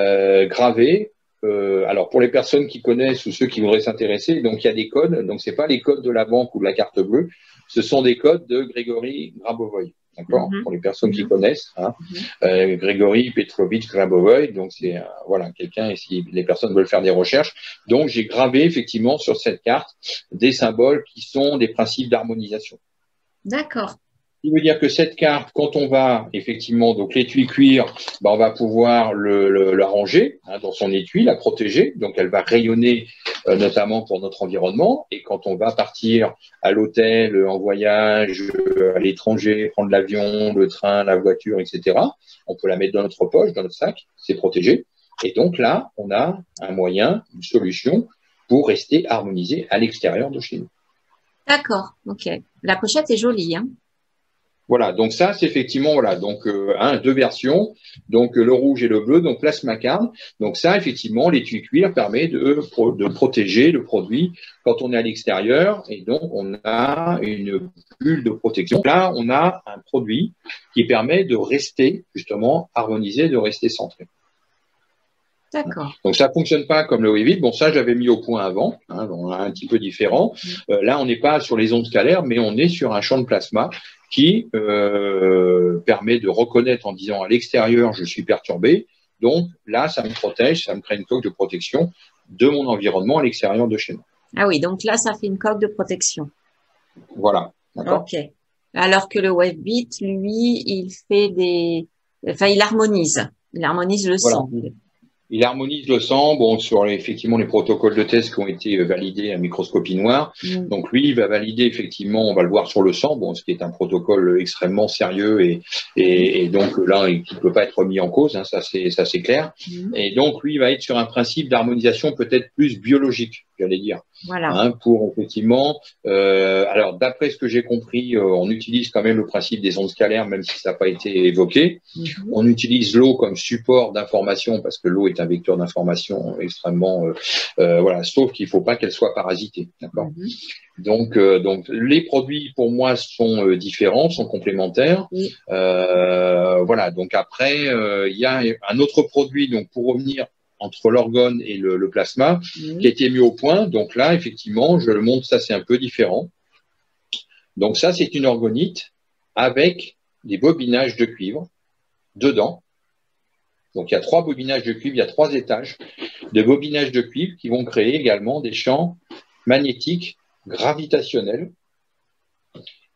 B: gravé. Alors, pour les personnes qui connaissent ou ceux qui voudraient s'intéresser, donc il y a des codes. Donc, ce n'est pas les codes de la banque ou de la carte bleue, ce sont des codes de Grégory Grabovoy. D'accord?
A: Mhm.
B: Pour les personnes qui
A: Mhm.
B: connaissent, hein.
A: Mhm.
B: Grégory Petrovitch Grabovoy, donc c'est voilà quelqu'un, et si les personnes veulent faire des recherches, donc j'ai gravé effectivement sur cette carte des symboles qui sont des principes d'harmonisation.
A: D'accord.
B: Ce qui veut dire que cette carte, quand on va effectivement, donc l'étui cuir, on va pouvoir la ranger, hein, dans son étui, la protéger, donc elle va rayonner notamment pour notre environnement. Et quand on va partir à l'hôtel, en voyage, à l'étranger, prendre l'avion, le train, la voiture, etc., on peut la mettre dans notre poche, dans notre sac, c'est protégé. Et donc là, on a un moyen, une solution pour rester harmonisé à l'extérieur de chez nous.
A: D'accord. OK. La pochette est jolie, hein?
B: Voilà, donc ça, c'est effectivement, voilà, donc deux versions, donc le rouge et le bleu, donc plasma card. Donc ça, effectivement, l'étui cuir permet de protéger le produit quand on est à l'extérieur, et donc on a une bulle de protection. Là, on a un produit qui permet de rester justement harmonisé, de rester centré.
A: D'accord.
B: Donc ça fonctionne pas comme le Weavit. Bon, ça j'avais mis au point avant, hein, donc un petit peu différent. Là, on n'est pas sur les ondes scalaires, mais on est sur un champ de plasma qui permet de reconnaître en disant à l'extérieur je suis perturbé. Donc là, ça me protège, ça me crée une coque de protection de mon environnement à l'extérieur de chez moi.
A: Ah oui, donc là, ça fait une coque de protection.
B: Voilà, d'accord.
A: OK. Alors que le Wavebit, lui, enfin, il harmonise. Il harmonise le
B: Voilà.
A: son.
B: Il harmonise le sang, bon, sur effectivement les protocoles de test qui ont été validés à microscopie noire. Donc lui, il va valider effectivement, on va le voir sur le sang, bon, ce qui est un protocole extrêmement sérieux et donc là, il ne peut pas être remis en cause, hein, ça c'est clair. Et donc lui, il va être sur un principe d'harmonisation peut-être plus biologique, j'allais dire.
A: Voilà.
B: Hein, pour effectivement, alors d'après ce que j'ai compris, on utilise quand même le principe des ondes scalaires, même si ça n'a pas été évoqué. On utilise l'eau comme support d'information parce que l'eau est un vecteur d'information extrêmement, voilà, sauf qu'il ne faut pas qu'elle soit parasitée, d'accord. Donc les produits pour moi sont différents, sont complémentaires. Voilà. Donc après, il y a un autre produit. Donc pour revenir entre l'orgone et le plasma, qui a été mis au point. Donc là, effectivement, je le montre, ça c'est un peu différent. Donc ça, c'est une orgonite avec des bobinages de cuivre dedans. Donc il y a 3 bobinages de cuivre, il y a 3 étages de bobinages de cuivre qui vont créer également des champs magnétiques gravitationnels.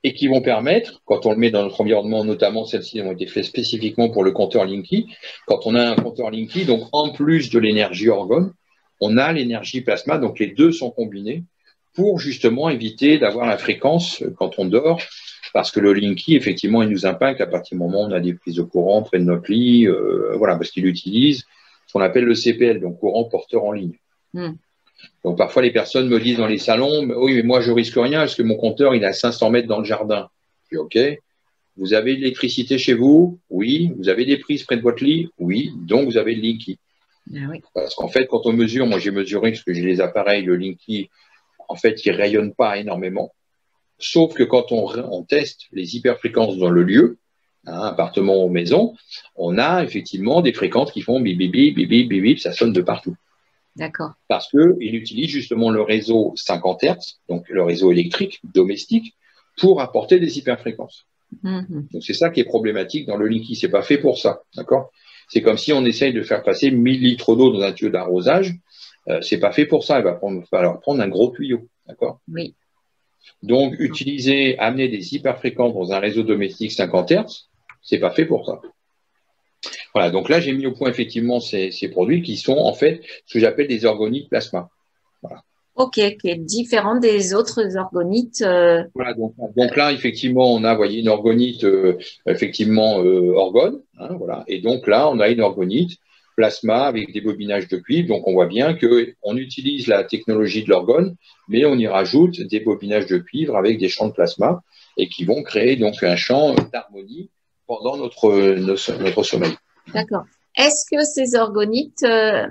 B: et qui vont permettre, quand on le met dans notre environnement, notamment celles-ci ont été faites spécifiquement pour le compteur Linky, quand on a un compteur Linky, donc en plus de l'énergie orgone, on a l'énergie plasma, donc les deux sont combinés pour justement éviter d'avoir la fréquence quand on dort, parce que le Linky, effectivement, il nous impacte à partir du moment où on a des prises de courant près de notre lit, voilà, parce qu'il utilise ce qu'on appelle le CPL, donc courant porteur en ligne. Donc parfois les personnes me disent dans les salons, oui, mais moi je risque rien parce que mon compteur il est à 500 mètres dans le jardin. Je dis ok. Vous avez de l'électricité chez vous? Oui. Vous avez des prises près de votre lit? Oui. Donc vous avez le Linky.
A: Oui.
B: Parce qu'en fait, quand on mesure, moi j'ai mesuré parce que j'ai les appareils, le Linky, en fait, il rayonne pas énormément. Sauf que quand on teste les hyperfréquences dans le lieu, appartement ou maison, on a effectivement des fréquences qui font bip bip bip bip bip bip, ça sonne de partout.
A: D'accord.
B: Parce qu'il utilise justement le réseau 50 Hz, donc le réseau électrique domestique, pour apporter des hyperfréquences. Donc c'est ça qui est problématique dans le Linky, c'est pas fait pour ça, d'accord? C'est comme si on essaye de faire passer 1000 litres d'eau dans un tuyau d'arrosage, c'est pas fait pour ça, il va falloir prendre un gros tuyau, d'accord?
A: Oui.
B: Donc amener des hyperfréquences dans un réseau domestique 50 Hz, c'est pas fait pour ça. Voilà, donc là, j'ai mis au point effectivement ces produits qui sont en fait ce que j'appelle des orgonites plasma. Voilà.
A: Ok, qui est différent des autres orgonites.
B: Voilà, donc là, effectivement, on a, voyez, une orgonite, effectivement, orgone. Voilà. Et donc là, on a une orgonite plasma avec des bobinages de cuivre. Donc on voit bien qu'on utilise la technologie de l'orgone, mais on y rajoute des bobinages de cuivre avec des champs de plasma et qui vont créer donc un champ d'harmonie pendant notre sommeil.
A: D'accord. Est-ce que ces orgonites,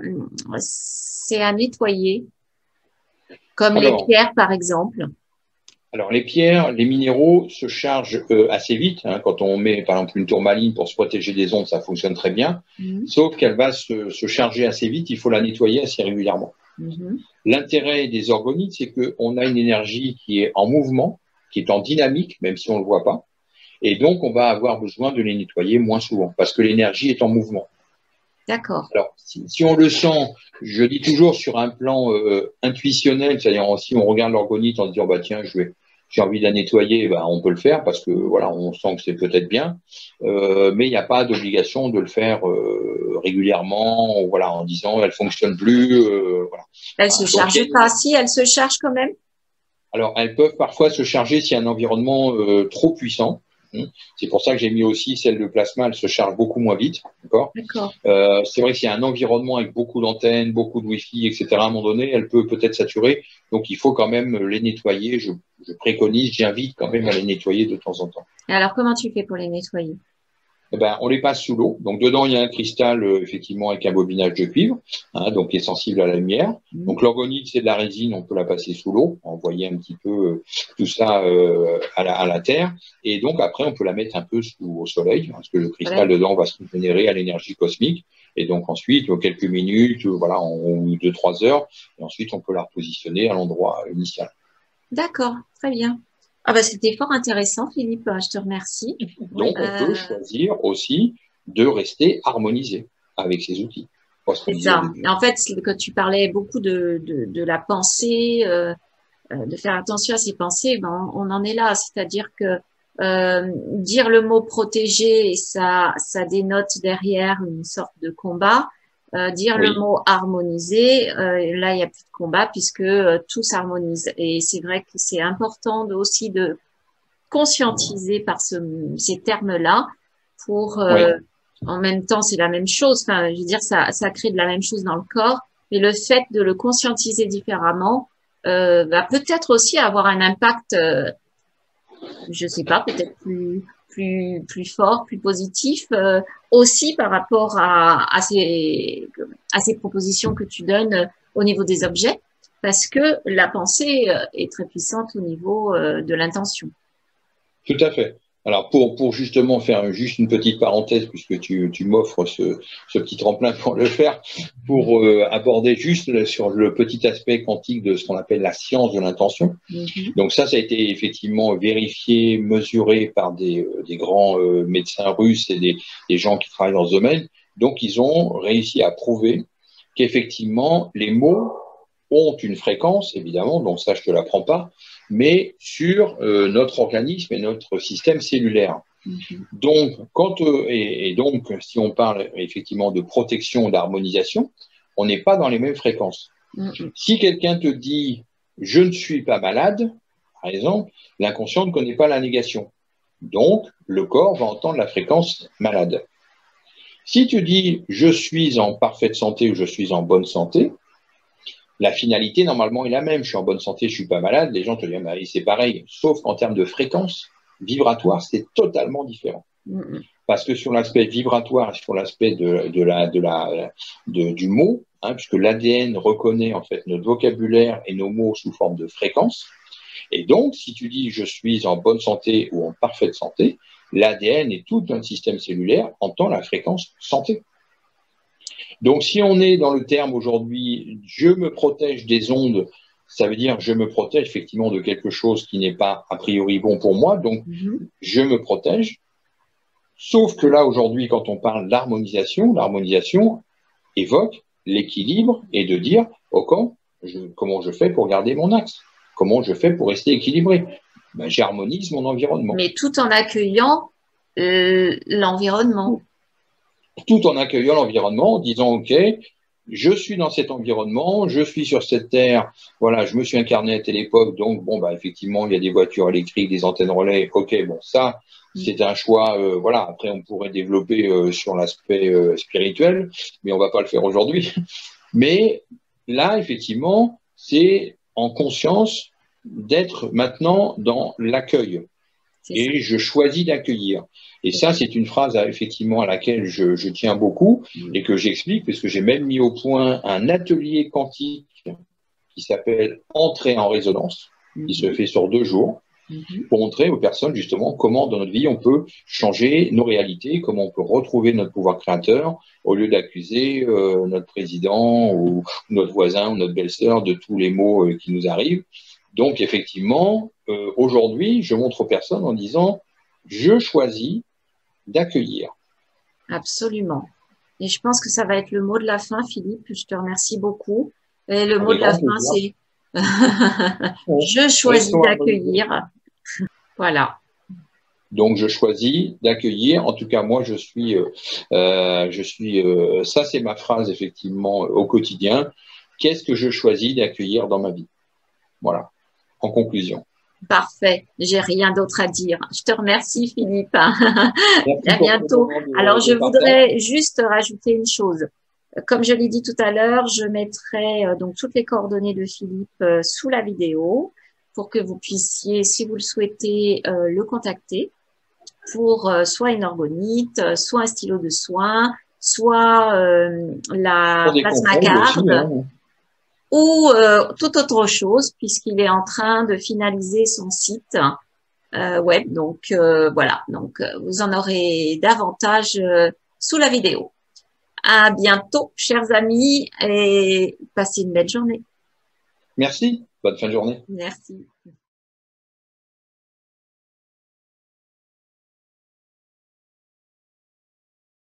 A: c'est à nettoyer, comme les pierres par exemple?
B: Alors les pierres, les minéraux se chargent assez vite. Quand on met par exemple une tourmaline pour se protéger des ondes, ça fonctionne très bien. Sauf qu'elle va se charger assez vite, il faut la nettoyer assez régulièrement. L'intérêt des orgonites, c'est qu'on a une énergie qui est en mouvement, qui est en dynamique, même si on ne le voit pas. Et donc, on va avoir besoin de les nettoyer moins souvent parce que l'énergie est en mouvement.
A: D'accord.
B: Alors, si on le sent, je dis toujours sur un plan intuitionnel, c'est-à-dire si on regarde l'orgonite en se disant, bah, tiens, j'ai envie de la nettoyer, bah, on peut le faire parce que voilà, on sent que c'est peut-être bien, mais il n'y a pas d'obligation de le faire régulièrement, voilà, en disant, elle fonctionne plus. Voilà.
A: Elle se charge pas. Si, elle se charge quand même.
B: Alors, elles peuvent parfois se charger s'il y a un environnement trop puissant. C'est pour ça que j'ai mis aussi celle de plasma, elle se charge beaucoup moins vite. D'accord. C'est vrai que s'il y a un environnement avec beaucoup d'antennes, beaucoup de Wi-Fi, etc., à un moment donné, elle peut peut-être saturer. Donc, il faut quand même les nettoyer. Je préconise, j'invite quand même à les nettoyer de temps en temps.
A: Et alors, comment tu fais pour les nettoyer?
B: On les passe sous l'eau. Donc, dedans, il y a un cristal, effectivement, avec un bobinage de cuivre, donc qui est sensible à la lumière. Donc, l'orgonite, c'est de la résine, on peut la passer sous l'eau, envoyer un petit peu tout ça à la terre. Et donc, après, on peut la mettre un peu au soleil, parce que le cristal dedans va se régénérer à l'énergie cosmique. Et donc, ensuite, quelques minutes, voilà, en 2-3 heures. Et ensuite, on peut la repositionner à l'endroit initial.
A: D'accord, très bien. Ah bah, c'était fort intéressant, Philippe. Je te remercie.
B: Donc, on peut choisir aussi de rester harmonisé avec ces outils.
A: C'est ça. En fait, quand tu parlais beaucoup de la pensée, de faire attention à ses pensées, ben, on en est là. C'est-à-dire que dire le mot protégé, ça dénote derrière une sorte de combat. Dire le mot harmonisé, là il n'y a plus de combat puisque tout s'harmonise. Et c'est vrai que c'est important aussi de conscientiser par ces termes-là pour en même temps c'est la même chose. Enfin, je veux dire ça crée de la même chose dans le corps, mais le fait de le conscientiser différemment va peut-être aussi avoir un impact, je sais pas, peut-être plus fort, plus positif, aussi par rapport à ces propositions que tu donnes au niveau des objets, parce que la pensée est très puissante au niveau de l'intention.
B: Tout à fait. Alors, pour justement faire juste une petite parenthèse, puisque tu m'offres ce petit tremplin pour le faire, pour aborder juste sur le petit aspect quantique de ce qu'on appelle la science de l'intention. Donc ça a été effectivement vérifié, mesuré par des grands médecins russes et des gens qui travaillent dans ce domaine. Donc, ils ont réussi à prouver qu'effectivement, les mots ont une fréquence, évidemment, donc ça, je ne te l'apprends pas, mais sur notre organisme et notre système cellulaire. Donc, donc, si on parle effectivement de protection, d'harmonisation, on n'est pas dans les mêmes fréquences. Si quelqu'un te dit « je ne suis pas malade », par exemple, l'inconscient ne connaît pas la négation. Donc, le corps va entendre la fréquence malade. Si tu dis « je suis en parfaite santé » ou « je suis en bonne santé », la finalité, normalement, est la même. Je suis en bonne santé, je ne suis pas malade. Les gens te disent bah, « c'est pareil », sauf qu'en termes de fréquence vibratoire, c'est totalement différent. Parce que sur l'aspect vibratoire, sur l'aspect du mot, hein, puisque l'ADN reconnaît en fait notre vocabulaire et nos mots sous forme de fréquence, et donc, si tu dis « je suis en bonne santé » ou « en parfaite santé », l'ADN et tout notre système cellulaire entend la fréquence santé. Donc, si on est dans le terme aujourd'hui « je me protège des ondes », ça veut dire « je me protège effectivement de quelque chose qui n'est pas a priori bon pour moi », donc je me protège. Sauf que là, aujourd'hui, quand on parle l'harmonisation évoque l'équilibre et de dire comment je fais pour garder mon axe ? Comment je fais pour rester équilibré ? Ben, j'harmonise mon environnement.
A: Mais tout en accueillant l'environnement.
B: Tout en accueillant l'environnement, en disant « Ok, je suis dans cet environnement, je suis sur cette terre, voilà, je me suis incarné à telle époque, donc bon, bah, effectivement, il y a des voitures électriques, des antennes relais, ok, bon, ça, c'est un choix, voilà, après, on pourrait développer sur l'aspect spirituel, mais on va pas le faire aujourd'hui. Mais là, effectivement, c'est en conscience d'être maintenant dans l'accueil. Et je choisis d'accueillir. Et ça, c'est une phrase effectivement à laquelle je tiens beaucoup et que j'explique parce que j'ai même mis au point un atelier quantique qui s'appelle Entrer en résonance, qui se fait sur 2 jours, pour montrer aux personnes justement comment dans notre vie on peut changer nos réalités, comment on peut retrouver notre pouvoir créateur au lieu d'accuser notre président ou notre voisin ou notre belle-sœur de tous les maux qui nous arrivent. Donc effectivement, aujourd'hui, je montre aux personnes en disant « je choisis d'accueillir ».
A: Absolument. Et je pense que ça va être le mot de la fin, Philippe. Je te remercie beaucoup. Et le mot de la fin, c'est « je choisis d'accueillir ». Voilà.
B: Donc, je choisis d'accueillir. En tout cas, moi, ça, c'est ma phrase, effectivement, au quotidien. Qu'est-ce que je choisis d'accueillir dans ma vie ? Voilà, en conclusion.
A: Parfait, j'ai rien d'autre à dire. Je te remercie, Philippe. À bientôt. Alors, je voudrais juste rajouter une chose. Comme je l'ai dit tout à l'heure, je mettrai donc toutes les coordonnées de Philippe sous la vidéo pour que vous puissiez, si vous le souhaitez, le contacter pour soit une orgonite, soit un stylo de soin, soit la plasma card. Ou toute autre chose, puisqu'il est en train de finaliser son site web. Donc, voilà. Donc, vous en aurez davantage sous la vidéo. À bientôt, chers amis, et passez une belle journée.
B: Merci. Bonne fin de journée.
A: Merci.